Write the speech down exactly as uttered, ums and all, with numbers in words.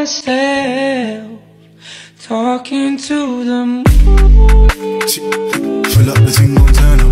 myself, talking to the moon. Fill up the thing, gon' turn